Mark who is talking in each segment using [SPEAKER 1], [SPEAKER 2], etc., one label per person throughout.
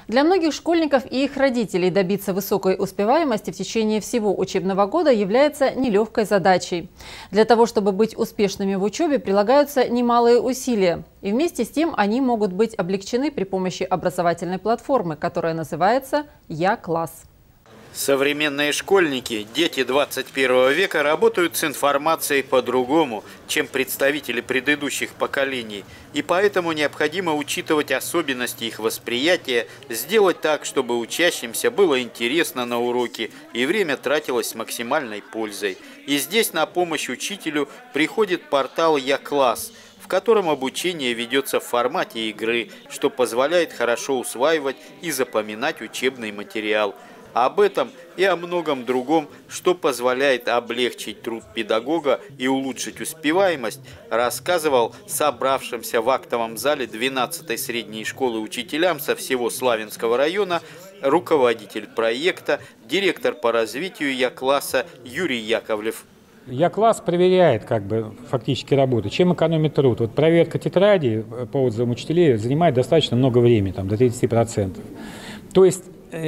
[SPEAKER 1] Для многих школьников и их родителей добиться высокой успеваемости в течение всего учебного года является нелегкой задачей. Для того, чтобы быть успешными в учебе, прилагаются немалые усилия. И вместе с тем они могут быть облегчены при помощи образовательной платформы, которая называется «Я-класс».
[SPEAKER 2] Современные школьники, дети 21 века, работают с информацией по-другому, чем представители предыдущих поколений. И поэтому необходимо учитывать особенности их восприятия, сделать так, чтобы учащимся было интересно на уроке и время тратилось с максимальной пользой. И здесь на помощь учителю приходит портал «Я-класс», в котором обучение ведется в формате игры, что позволяет хорошо усваивать и запоминать учебный материал. Об этом и о многом другом, что позволяет облегчить труд педагога и улучшить успеваемость, рассказывал собравшимся в актовом зале 12-й средней школы учителям со всего Славянского района руководитель проекта, директор по развитию Я-класса Юрий Яковлев.
[SPEAKER 3] Я-класс проверяет фактически работу, чем экономит труд. Вот проверка тетради по отзывам учителей занимает достаточно много времени, до 30%. То есть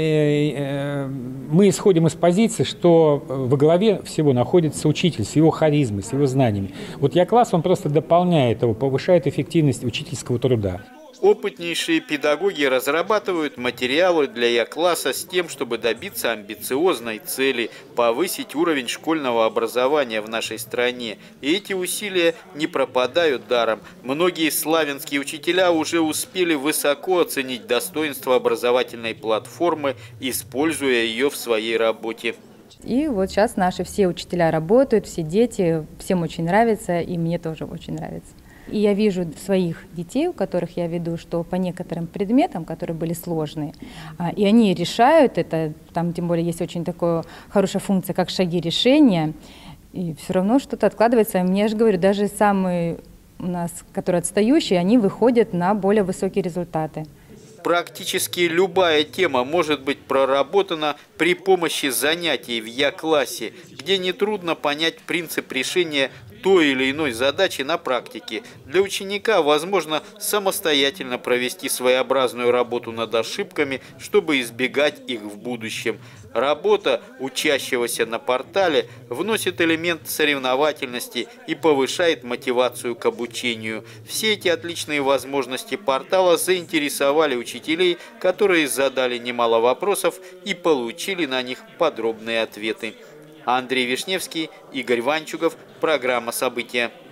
[SPEAKER 3] мы исходим из позиции, что во главе всего находится учитель с его харизмой, с его знаниями. Вот Я-класс, он просто дополняет его, повышает эффективность учительского труда.
[SPEAKER 2] Опытнейшие педагоги разрабатывают материалы для Я-класса с тем, чтобы добиться амбициозной цели – повысить уровень школьного образования в нашей стране. И эти усилия не пропадают даром. Многие славянские учителя уже успели высоко оценить достоинство образовательной платформы, используя ее в своей работе.
[SPEAKER 4] И вот сейчас наши все учителя работают, все дети, всем очень нравится, и мне тоже очень нравится. И я вижу своих детей, у которых я веду, что по некоторым предметам, которые были сложные, и они решают это, там тем более есть очень такая хорошая функция, как шаги решения, и все равно что-то откладывается. Мне же говорю, даже самые у нас, которые отстающие, они выходят на более высокие результаты.
[SPEAKER 2] Практически любая тема может быть проработана при помощи занятий в Я-классе, где нетрудно понять принцип решения той или иной задачи на практике. Для ученика возможно самостоятельно провести своеобразную работу над ошибками, чтобы избегать их в будущем. Работа учащегося на портале вносит элемент соревновательности и повышает мотивацию к обучению. Все эти отличные возможности портала заинтересовали учителей, которые задали немало вопросов и получили на них подробные ответы. Андрей Вишневский, Игорь Ванчугов. Программа «События».